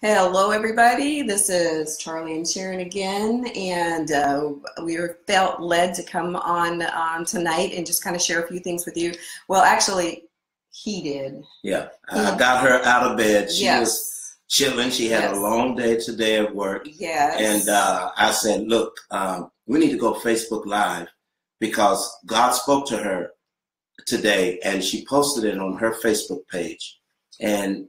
Hello, everybody. This is Charlie and Sharon again, and we felt led to come on tonight and just kind of share a few things with you. Well, actually, he did. Yeah, I got her out of bed. She Yes. was chilling. She had a long day today at work. Yes. And I said, look, we need to go Facebook Live because God spoke to her today, and she posted it on her Facebook page, and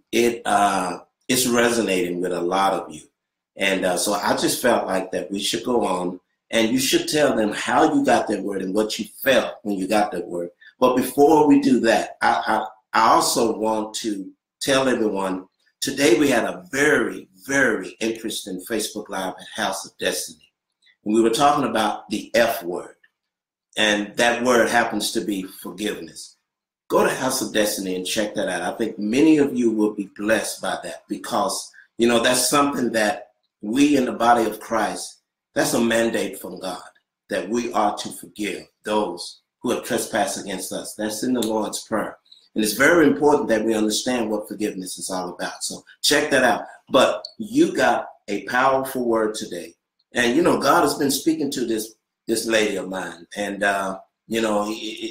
it's resonating with a lot of you. And so I just felt like that we should go on and you should tell them how you got that word and what you felt when you got that word. But before we do that, I also want to tell everyone, today we had a very, very interesting Facebook Live at House of Destiny. And we were talking about the F word. And that word happens to be forgiveness. Go to House of Destiny and check that out. I think many of you will be blessed by that because, you know, that's something that we in the body of Christ, that's a mandate from God, that we are to forgive those who have trespassed against us. That's in the Lord's Prayer. And it's very important that we understand what forgiveness is all about. So check that out. But you got a powerful word today. And, you know, God has been speaking to this lady of mine. And, you know,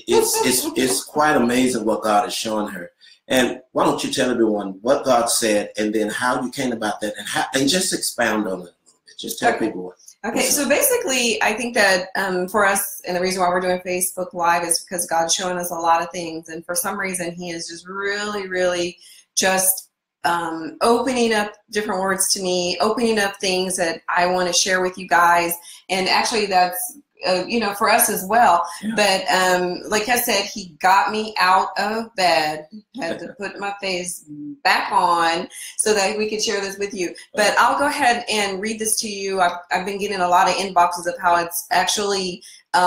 it's quite amazing what God is showing her. And why don't you tell everyone what God said and then how you came about that and just expound on it a little bit. Just tell people what. Okay, so basically, I think that for us, and the reason why we're doing Facebook Live is because God's showing us a lot of things. And for some reason, he is just really, really just opening up different words to me, opening up things that I want to share with you guys. And actually, that's you know, for us as well. Yeah. But like I said, he got me out of bed, had to put my face back on so that we could share this with you. But I'll go ahead and read this to you. I've been getting a lot of inboxes of how it's actually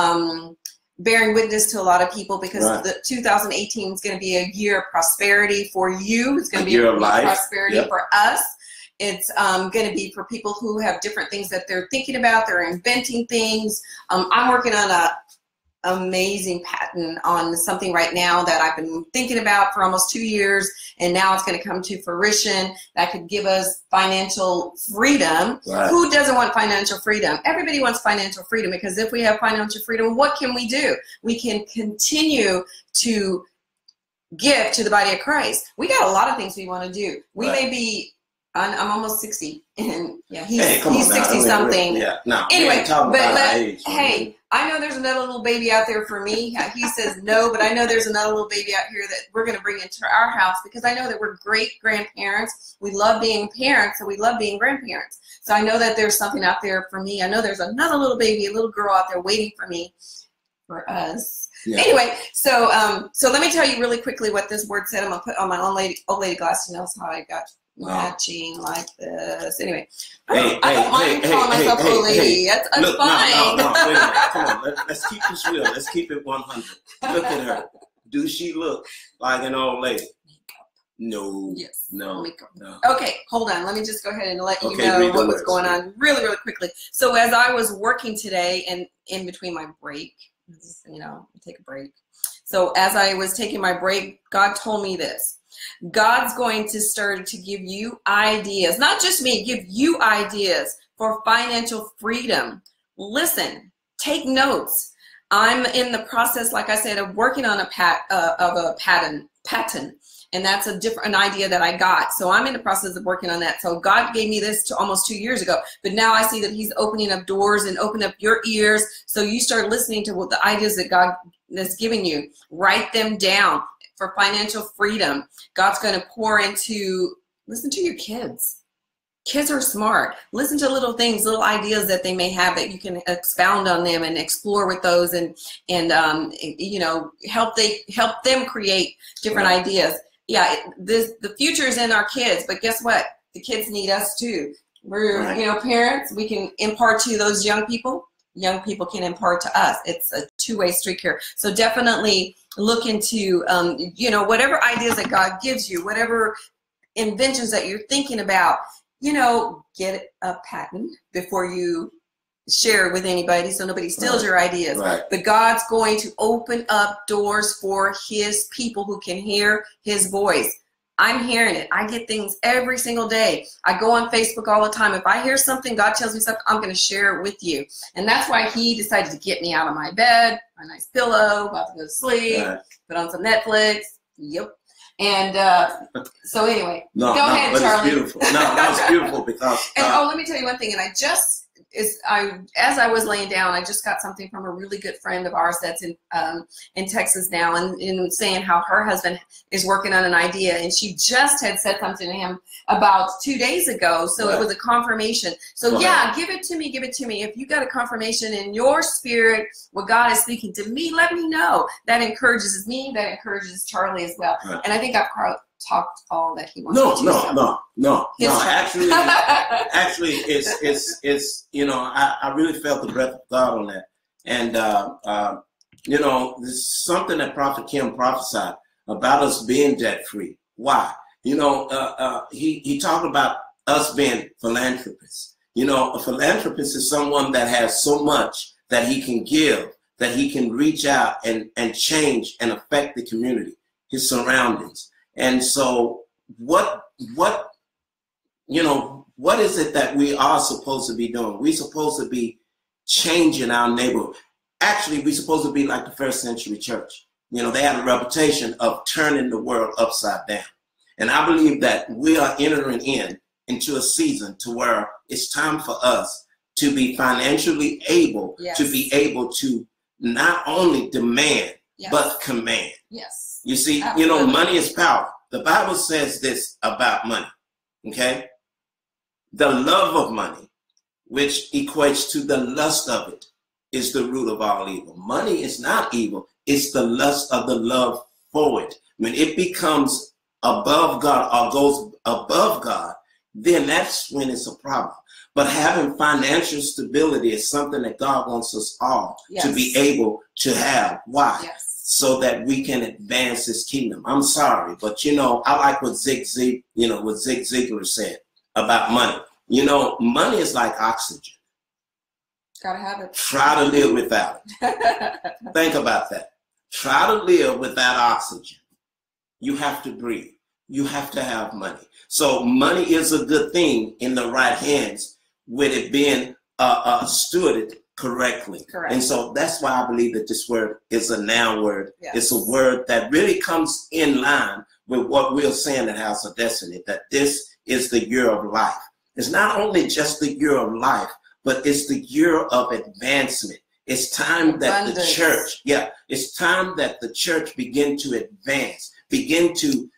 bearing witness to a lot of people because the 2018 is going to be a year of prosperity for you. It's going to be a year of prosperity for us. It's going to be for people who have different things that they're thinking about. They're inventing things. I'm working on an amazing patent on something right now that I've been thinking about for almost 2 years, and now it's going to come to fruition. That could give us financial freedom. Right. Who doesn't want financial freedom? Everybody wants financial freedom because if we have financial freedom, what can we do? We can continue to give to the body of Christ. We got a lot of things we want to do. We may be I'm almost 60, and yeah, he's 60 something. Yeah, no. Anyway, hey, I know there's another little baby out there for me. He says no, but I know there's another little baby out here that we're going to bring into our house because I know that we're great grandparents. We love being parents, and we love being grandparents. So I know that there's something out there for me. I know there's another little baby, a little girl out there waiting for me, for us. Yeah. Anyway, so let me tell you really quickly what this word said. I'm gonna put on my old lady glasses. You know how I got matching like this. Anyway, I don't mind calling myself old lady. That's fine. Look, no, wait a minute. Come on, let's keep this real. Let's keep it 100. Look at her. Do she look like an old lady? No. Yes. No. No. Okay, hold on. Let me just go ahead and let you know what was going on really, really quickly. So as I was working today and in between my break, you know, take a break. So as I was taking my break, God told me this. God's going to start to give you ideas, not just me, give you ideas for financial freedom. Listen, take notes. I'm in the process, like I said, of working on a patent, and that's an idea that I got. So I'm in the process of working on that. So God gave me this almost 2 years ago, but now I see that he's opening up doors and opening up your ears. So you start listening to what the ideas that God is giving you. Write them down for financial freedom. God's going to pour into, listen to your kids. Kids are smart. Listen to little things, little ideas that they may have that you can expound on them and explore with those and you know, help them create different ideas. Yeah, the future is in our kids, but guess what? The kids need us too. We're, you know, parents, we can impart to those young people. Young people can impart to us. It's a two-way street here. So definitely look into, you know, whatever ideas that God gives you, whatever inventions that you're thinking about, you know, get a patent before you share it with anybody so nobody steals your ideas. But God's going to open up doors for his people who can hear his voice. I'm hearing it. I get things every single day. I go on Facebook all the time. If I hear something, God tells me something, I'm going to share it with you. And that's why he decided to get me out of my bed, my nice pillow, about to go to sleep, put on some Netflix. Yep. And so anyway, go ahead, but Charlie. It's beautiful. No, that was beautiful because. And let me tell you one thing. And as I was laying down, I just got something from a really good friend of ours that's in Texas now, and saying how her husband is working on an idea, and she just had said something to him about 2 days ago. So it was a confirmation. So give it to me. If you got a confirmation in your spirit, what God is speaking to me, let me know. That encourages me. That encourages Charlie as well. Right. And I think I've talked all that he wants to. No. Actually, it's I really felt the breath of God on that, and this is something that Prophet Kim prophesied about us being debt free. Why? He talked about us being philanthropists. A philanthropist is someone that has so much that he can give, that he can reach out and change and affect the community, his surroundings. And so what is it that we are supposed to be doing? We're supposed to be changing our neighborhood. Actually, we're supposed to be like the first century church. They had a reputation of turning the world upside down. And I believe that we are entering into a season to where it's time for us to be financially able to be able to not only demand, but command. Yes. You see, money is power. The Bible says this about money, okay? The love of money, which equates to the lust of it, is the root of all evil. Money is not evil. It's the lust of the love for it. When it becomes above God or goes above God, then that's when it's a problem. But having financial stability is something that God wants us all to be able to have. Why? Yes. So that we can advance his kingdom. I'm sorry, but I like what Zig Ziglar said about money. Money is like oxygen. Gotta have it. Try to live without it. Think about that. Try to live without oxygen. You have to breathe. You have to have money. So money is a good thing in the right hands with it being stewarded correctly. Correct. And so that's why I believe that this word is a noun word. Yes. It's a word that really comes in line with what we're saying at House of Destiny, that this is the year of life. It's not only just the year of life, but it's the year of advancement. It's time that the church, it's time that the church begin to advance, begin to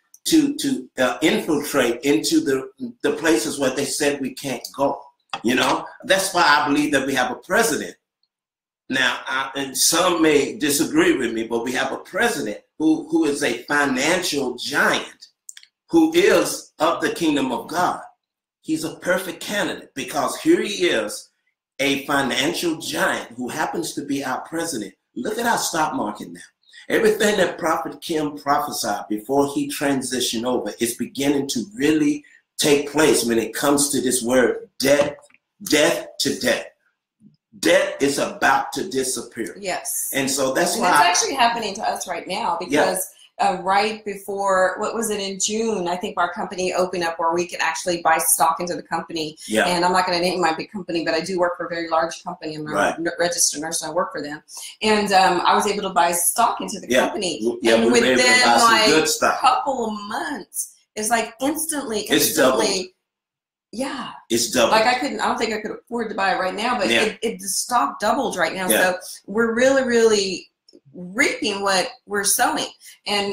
infiltrate into the places where they said we can't go. That's why I believe that we have a president. Now, and some may disagree with me, but we have a president who is a financial giant, who is of the kingdom of God. He's a perfect candidate because here he is, a financial giant who happens to be our president. Look at our stock market now. Everything that Prophet Kim prophesied before he transitioned over is beginning to really take place when it comes to this word death to debt. Debt is about to disappear. Yes. And so that's why it's actually happening to us right now because right before, what was it, in June, I think our company opened up where we can actually buy stock into the company. Yeah. And I'm not going to name my big company, but I do work for a very large company. I'm a registered nurse and I work for them. And I was able to buy stock into the company. Yeah, and within like a couple of months, it's like instantly. It's doubled. Yeah. It's double. Like I don't think I could afford to buy it right now, but the stock doubled right now. Yeah. So we're really, really reaping what we're sowing. And,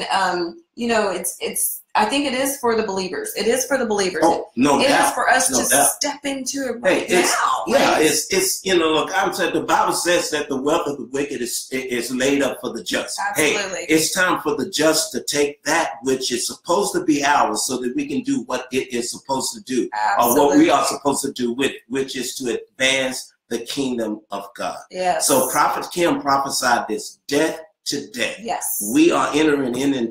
I think it is for the believers. It is for the believers. Oh, no doubt. It is for us to step into it right now. Yeah, it's look, I'm saying the Bible says that the wealth of the wicked is laid up for the just. Absolutely. Hey, it's time for the just to take that which is supposed to be ours so that we can do what it is supposed to do. Absolutely. Or what we are supposed to do with it, which is to advance the kingdom of God. Yes. So Prophet Kim prophesied this death to death. Yes. We are entering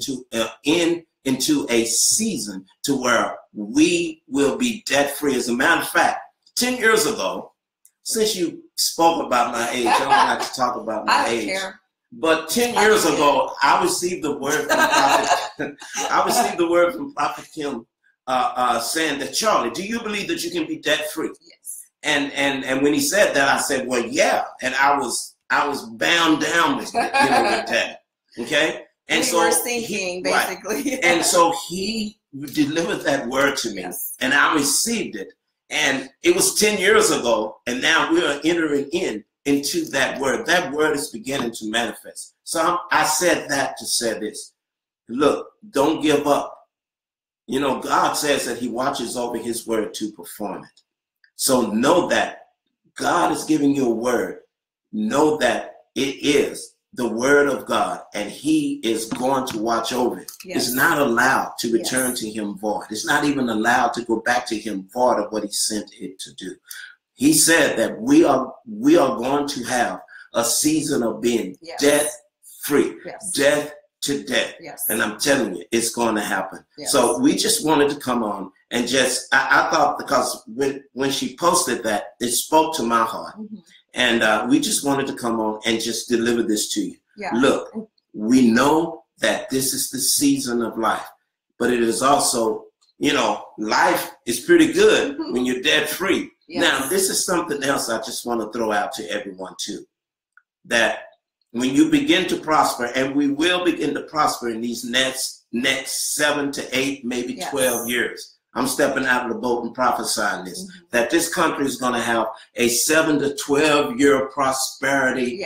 into a season to where we will be debt free. As a matter of fact, 10 years ago, since you spoke about my age, I don't like to talk about my age. Care. But 10 years ago, I received the word from Prophet. I received the word from Prophet Kim saying that, Charlie, do you believe that you can be debt free? Yes. And when he said that, I said, well, yeah. And I was bound down with with that. Okay. And we were sinking, basically. Right. And so he delivered that word to me, yes. And I received it. And it was 10 years ago, and now we are entering into that word. That word is beginning to manifest. So I said that to say this. Look, don't give up. God says that he watches over his word to perform it. So know that God is giving you a word. Know that it is the word of God, and he is going to watch over it. Yes. It's not allowed to return to him void. It's not even allowed to go back to him void of what he sent it to do. He said that we are going to have a season of being debt free, death to death. Yes. And I'm telling you, it's going to happen. Yes. So we just wanted to come on and just, I thought, because when she posted that, it spoke to my heart. Mm-hmm. And we just wanted to come on and just deliver this to you. Yeah. Look, we know that this is the season of life, but it is also, life is pretty good when you're debt free. Yes. Now, this is something else I just want to throw out to everyone too, that when you begin to prosper, and we will begin to prosper in these next 7 to 8, maybe 12 years. I'm stepping out of the boat and prophesying this, that this country is going to have a 7 to 12 year prosperity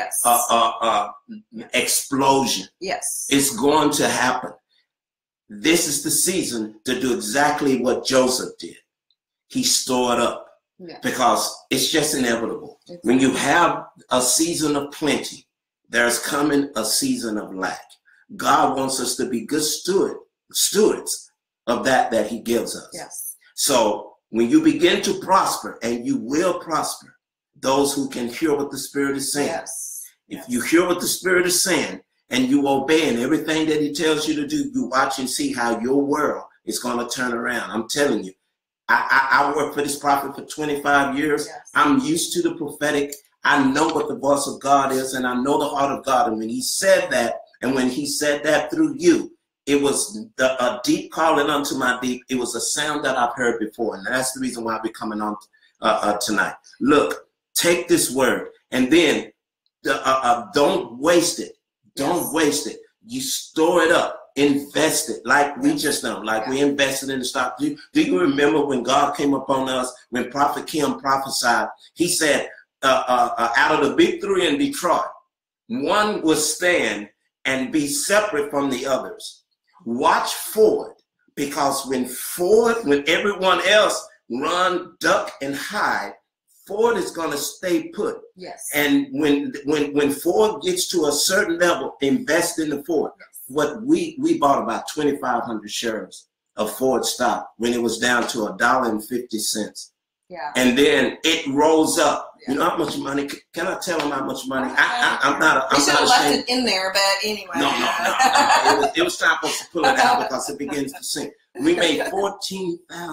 explosion. Yes. It's going to happen. This is the season to do exactly what Joseph did. He stored up because it's just inevitable. Exactly. When you have a season of plenty, there's coming a season of lack. God wants us to be good stewards of that he gives us. Yes. So when you begin to prosper, and you will prosper, those who can hear what the Spirit is saying. Yes. If you hear what the Spirit is saying and you obey in everything that he tells you to do, you watch and see how your world is going to turn around. I'm telling you, I worked for this prophet for 25 years. Yes. I'm used to the prophetic. I know what the voice of God is, and I know the heart of God. And when he said that, and when he said that through you, it was a deep calling unto my deep. It was a sound that I've heard before. And that's the reason why we're coming on tonight. Look, take this word, and then don't waste it. Don't waste it. You store it up. Invest it like we just done, like we invested in the stock. Do you remember when God came upon us, when Prophet Kim prophesied? He said, out of the big three in Detroit, one will stand and be separate from the others. Watch Ford, because when everyone else run, duck, and hide, Ford is going to stay put. Yes. And when Ford gets to a certain level, invest in the Ford. Yes. What we bought about 2,500 shares of Ford stock when it was down to $1.50. Yeah. And then it rose up. Yeah. You know how much money? Can I tell them how much money? I'm not. You should have left it in there, but anyway. No. It was time for us to pull it out because it begins to sink. We made $14,000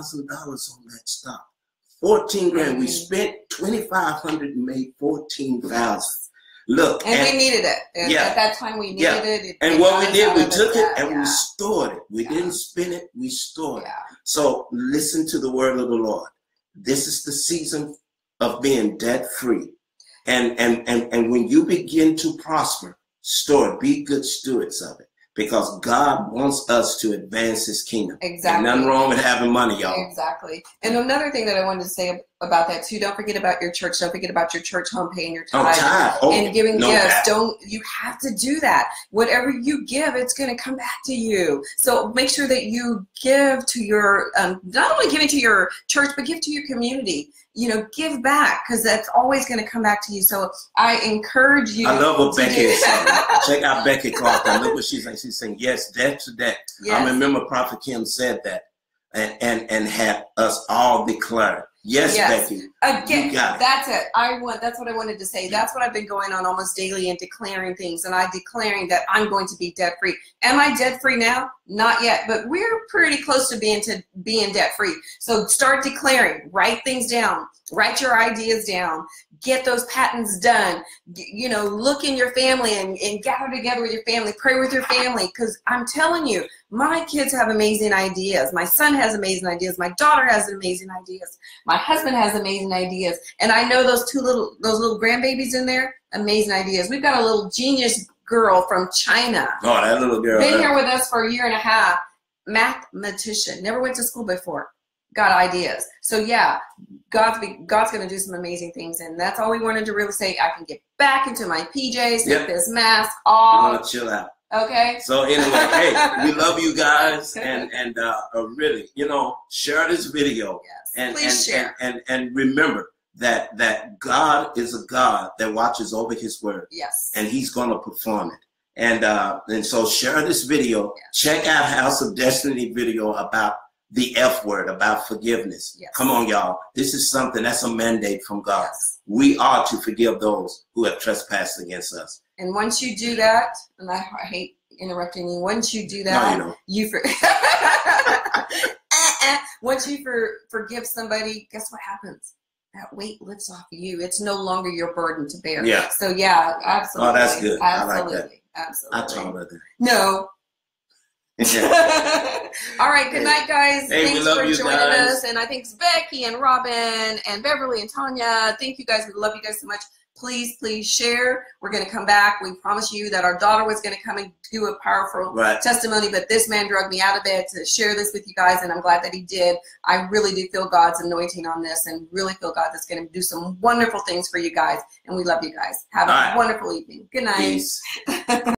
on that stock. 14 grand. We spent 2,500 and made 14,000. Look, and we needed it. At that time, we needed it. And what we did, we took it and we stored it. We didn't spend it. We stored it. So listen to the word of the Lord. This is the season of being debt free, and when you begin to prosper, store it. Be good stewards of it, because God wants us to advance his kingdom. Exactly. And nothing wrong with having money, y'all. Exactly. And another thing that I wanted to say about that too, don't forget about your church. Don't forget about your church home, paying your tithe and giving gifts. You have to do that. Whatever you give, it's going to come back to you. So make sure that you give to your, not only giving to your church, but give to your community. Give back, because that's always going to come back to you. So I encourage you. I love what Becky is saying. Check out Becky Clark. Look what she's saying. She's saying, yes, debt to debt. Yes. I remember Prophet Kim said that and had us all declare. Yes, Yes. Becky. Again, You got it. that's it. That's what I wanted to say. That's what I've been going on almost daily and declaring things. And I'm declaring that I'm going to be debt free. Am I debt free now? Not yet, but we're pretty close to being debt free. So start declaring, write things down, write your ideas down, get those patents done, you know, look in your family and gather together with your family, pray with your family. Because I'm telling you, my kids have amazing ideas. My son has amazing ideas. My daughter has amazing ideas. My husband has amazing ideas. And I know those little grandbabies in there, amazing ideas. We've got a little genius girl from China. Oh, that little girl. Been here with us for a year and a half. Mathematician. Never went to school before. Got ideas. So yeah, God's going to do some amazing things. And that's all we wanted to really say. I can get back into my PJs, take this mask off. You want to chill out. Okay. So anyway, hey, we love you guys, and really, you know, share this video. Yes. Please share. And remember that God is a God that watches over His word. Yes. And He's going to perform it. And so share this video. Yes. Check out House of Destiny video about the F word, about forgiveness. Yes. Come on, y'all. This is something that's a mandate from God. Yes. We are to forgive those who have trespassed against us. And once you do that, and I hate interrupting you, once you do that, no, you don't. Once you forgive somebody, guess what happens? That weight lifts off of you. It's no longer your burden to bear. Yeah. So yeah, absolutely. Oh, that's good. Absolutely. I like that. Absolutely. I told her that. No. All right. Good night, guys. Hey, thanks we love for you joining guys. us. And I think it's Becky and Robin and Beverly and Tanya. Thank you guys. We love you guys so much. Please, please share. We're going to come back. We promised you that our daughter was going to come and do a powerful testimony, but this man drugged me out of bed to share this with you guys, and I'm glad that he did. I really do feel God's anointing on this and really feel God is going to do some wonderful things for you guys, and we love you guys. Have a wonderful evening. Good night. Peace.